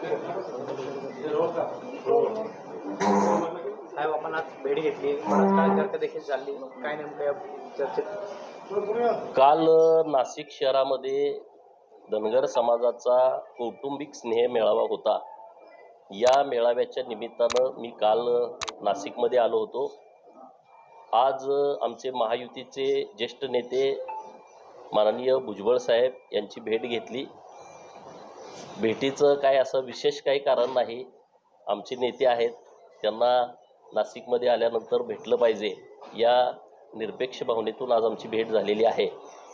साहेब आपण आज भेट घेतली, बराच काळ चर्चा देखील चालली, काय नेमकं या चर्चेत? काल नाशिक शहरामध्ये धनगर समाजाचा कौटुंबिक स्नेह मेळावा होता। या मेळाव्याच्या निमित्तानं मी काल नाशिकमध्ये आलो होतो। आज आमचे महायुतीचे ज्येष्ठ नेते माननीय भुजबळ साहेब यांची भेट घेतली। भेटीचं काय असं विशेष काही कारण नाही, आमचे नेते आहेत त्यांना नाशिकमध्ये आल्यानंतर भेटलं पाहिजे या निरपेक्ष भावनेतून आज आमची भेट झालेली आहे।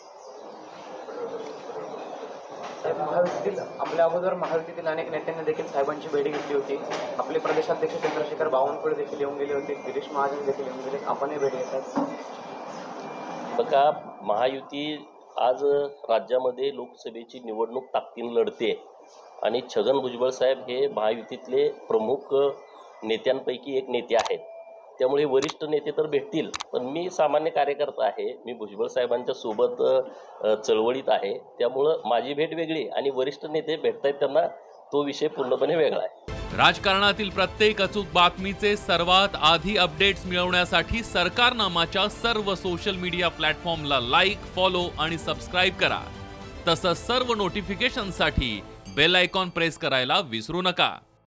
आपल्या अगोदर महायुतीतील अनेक नेत्यांनी देखील साहेबांची भेट घेतली होती। आपले प्रदेशाध्यक्ष चंद्रशेखर बावनकुळे देखील येऊन गेले होते, गिरीश महाजन देखील येऊन गेले, आपणही भेट घेतात। बघा, महायुती आज राज्यामध्ये लोकसभेची निवडणूक ताकदीने लढते आणि छगन भुजबळ साहेब हे महायुतीतले प्रमुख नेत्यांपैकी एक नेते आहेत। त्यामुळे वरिष्ठ नेते तर भेटतील, पण मी सामान्य कार्यकर्ता आहे, मी भुजबळ साहेबांच्या सोबत चळवळीत आहे, त्यामुळं माझी भेट वेगळी आणि वरिष्ठ नेते भेटतायत त्यांना तो विषय पूर्णपणे वेगळा आहे। राजकारणातील प्रत्येक अचूक बातमीचे सर्वात आधी अपडेट्स मिळवण्यासाठी सरकारनामाच्या सर्व सोशल मीडिया प्लॅटफॉर्मला लाईक, फॉलो आणि सबस्क्राईब करा। तसंच सर्व नोटिफिकेशनसाठी बेल आयकॉन प्रेस करायला विसरू नका।